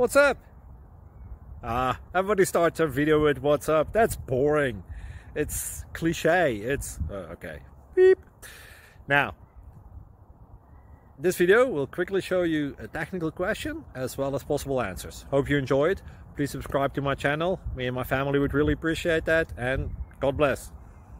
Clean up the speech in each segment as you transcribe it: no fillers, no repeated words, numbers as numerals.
What's up? Everybody starts a video with what's up. That's boring. It's cliche. It's okay. Beep. Now, this video will quickly show you a technical question as well as possible answers. Hope you enjoyed. Please subscribe to my channel. Me and my family would really appreciate that, and God bless.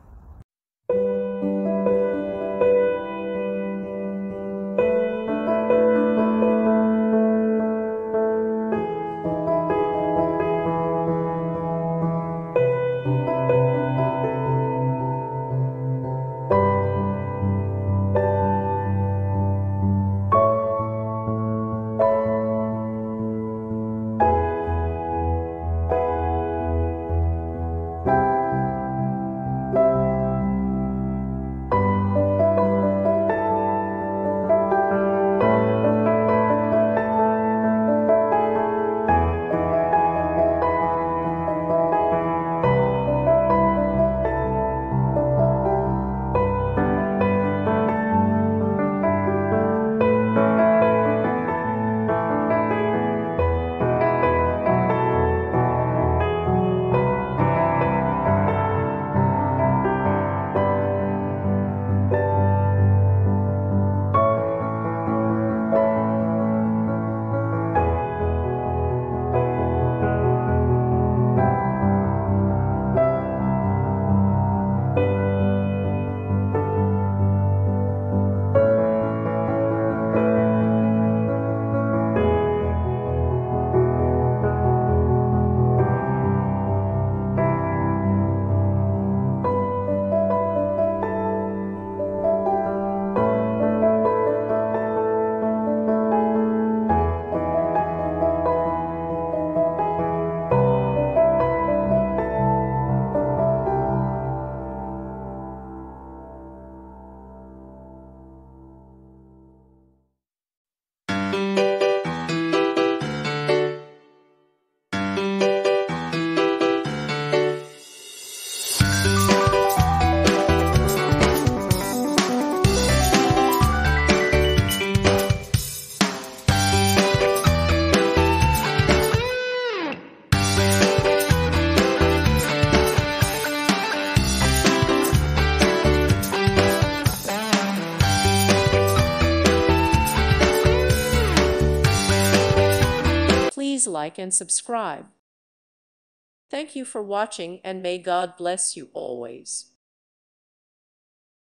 Please like and subscribe. Thank you for watching, and may God bless you always.